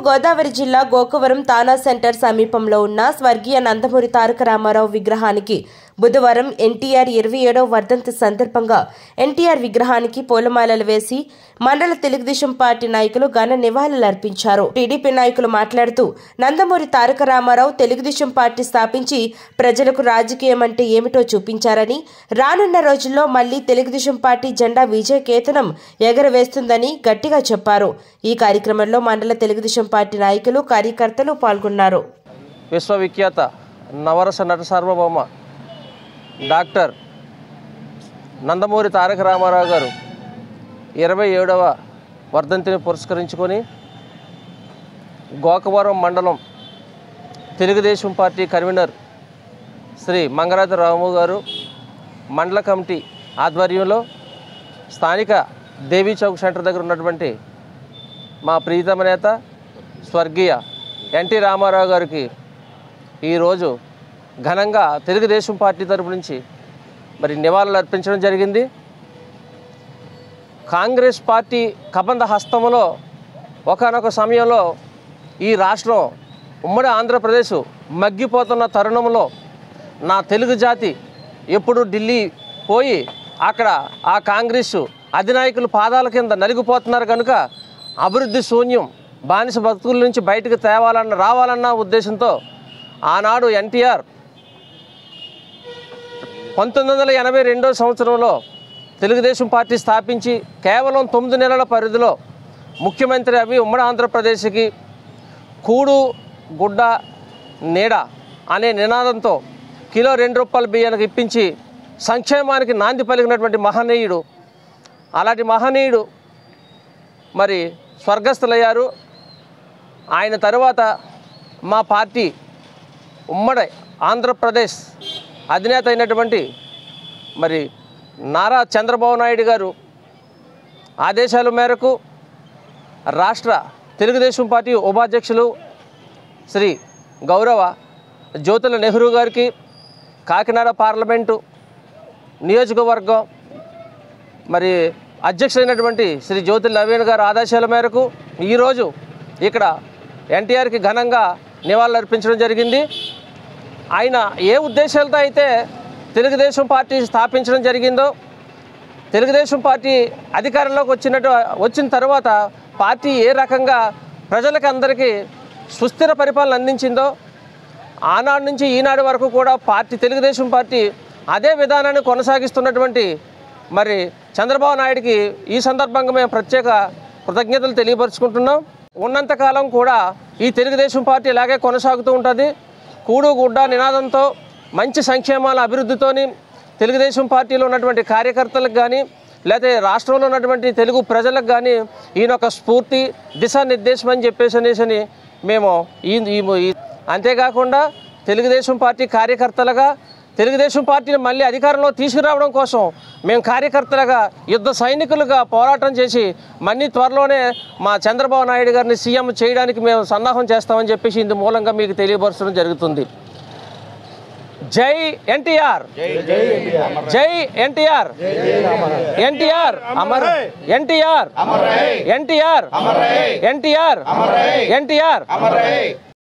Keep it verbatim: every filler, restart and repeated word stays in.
గోదావరి జిల్లా గోకవరం తానా సెంటర్ సమీపంలో ఉన్న స్వర్గీయ నందమూరి తారక రామారావు విగ్రహానికి బుధవారం ఎన్టీఆర్ ఇరవై ఏడవ వర్ధంతి సందర్భంగా ఎన్టీఆర్ విగ్రహానికి పూలమాలలు వేసి మండల తెలుగుదేశం పార్టీ నాయకులు ఘన నివాళులర్పించారు. టీడీపీ నాయకులు మాట్లాడుతూ నందమూరి తారక రామారావు తెలుగుదేశం పార్టీ స్థాపించి ప్రజలకు రాజకీయం అంటే ఏమిటో చూపించారని, రానున్న రోజుల్లో మళ్లీ తెలుగుదేశం పార్టీ జెండా విజయకేతనం ఎగరవేస్తుందని గట్టిగా చెప్పారు. ఈ కార్యక్రమంలో మండల తెలుగుదేశం పార్టీ నాయకులు కార్యకర్తలు పాల్గొన్నారు. విశ్వవిఖ్యాత నవరస నట సార్వభౌమ డాక్టర్ నందమూరి తారక రామారావు గారు ఇరవై ఏడవ వర్ధంతిని పురస్కరించుకొని గోకవరం మండలం తెలుగుదేశం పార్టీ కన్వీనర్ శ్రీ మంగరాజు రాము గారు మండల కమిటీ ఆధ్వర్యంలో స్థానిక దేవీ చౌక్ సెంటర్ దగ్గర ఉన్నటువంటి మా ప్రీతమ నేత స్వర్గీయ ఎన్టీ రామారావు గారికి ఈరోజు ఘనంగా తెలుగుదేశం పార్టీ తరపు నుంచి మరి నివాళులు అర్పించడం జరిగింది. కాంగ్రెస్ పార్టీ కబంధ హస్తంలో ఒకానొక సమయంలో ఈ రాష్ట్రం ఉమ్మడి ఆంధ్రప్రదేశ్ మగ్గిపోతున్న తరుణంలో నా తెలుగు జాతి ఎప్పుడు ఢిల్లీ పోయి అక్కడ ఆ కాంగ్రెస్ అధినాయకులు పాదాల కింద నలిగిపోతున్నారు కనుక అభివృద్ధి శూన్యం బానిస భక్తుల నుంచి బయటకు తేవాలన్న రావాలన్న ఉద్దేశంతో ఆనాడు ఎన్టీఆర్ పంతొమ్మిది వందల ఎనభై రెండో సంవత్సరంలో తెలుగుదేశం పార్టీ స్థాపించి కేవలం తొమ్మిది నెలల పరిధిలో ముఖ్యమంత్రి అవి ఉమ్మడి ఆంధ్రప్రదేశ్కి కూడు గుడ్డ నీడ అనే నినాదంతో కిలో రెండు రూపాయల బియ్యానికి ఇప్పించి సంక్షేమానికి నాంది పలికినటువంటి మహనీయుడు. అలాంటి మహనీయుడు మరి స్వర్గస్థులయ్యారు. ఆయన తరువాత మా పార్టీ ఉమ్మడి ఆంధ్రప్రదేశ్ అధినేత అయినటువంటి మరి నారా చంద్రబాబు నాయుడు గారు ఆదేశాల మేరకు రాష్ట్ర తెలుగుదేశం పార్టీ ఉపాధ్యక్షులు శ్రీ గౌరవ జ్యోతుల నెహ్రూ గారికి కాకినాడ పార్లమెంటు నియోజకవర్గం మరి అధ్యక్షులైనటువంటి శ్రీ జ్యోతుల నవీన్ గారు ఆదేశాల మేరకు ఈరోజు ఇక్కడ ఎన్టీఆర్కి ఘనంగా నివాళులు అర్పించడం జరిగింది. ఆయన ఏ ఉద్దేశాలతో అయితే తెలుగుదేశం పార్టీ స్థాపించడం జరిగిందో, తెలుగుదేశం పార్టీ అధికారంలోకి వచ్చినట్టు వచ్చిన తర్వాత పార్టీ ఏ రకంగా ప్రజలకు అందరికీ సుస్థిర పరిపాలన అందించిందో, ఆనాడు నుంచి ఈనాడు వరకు కూడా పార్టీ తెలుగుదేశం పార్టీ అదే విధానాన్ని కొనసాగిస్తున్నటువంటి మరి చంద్రబాబు నాయుడికి ఈ సందర్భంగా మేము ప్రత్యేక కృతజ్ఞతలు తెలియపరుచుకుంటున్నాం. ఉన్నంతకాలం కూడా ఈ తెలుగుదేశం పార్టీ ఇలాగే కొనసాగుతూ ఉంటుంది. కూడు గుడ్డ నినాదంతో మంచి సంక్షేమాల అభివృద్ధితోని తెలుగుదేశం పార్టీలో ఉన్నటువంటి కార్యకర్తలకు కానీ లేకపోతే రాష్ట్రంలో ఉన్నటువంటి తెలుగు ప్రజలకు కానీ ఈయన ఒక స్ఫూర్తి దిశానిర్దేశం అని చెప్పేసి అనేసి మేము ఈ అంతేకాకుండా తెలుగుదేశం పార్టీ కార్యకర్తలుగా తెలుగుదేశం పార్టీని మళ్ళీ అధికారంలో తీసుకురావడం కోసం మేము కార్యకర్తలుగా యుద్ధ సైనికులుగా పోరాటం చేసి మళ్ళీ త్వరలోనే మా చంద్రబాబు నాయుడు గారిని సీఎం చేయడానికి మేము సన్నాహం చేస్తామని చెప్పేసి ఇందు మూలంగా మీకు తెలియపరచడం జరుగుతుంది. జై ఎన్టీఆర్, జై ఎన్టీఆర్, ఎన్టీఆర్ అమర్, ఎన్టీఆర్, ఎన్టీఆర్, ఎన్టీఆర్, ఎన్టీఆర్.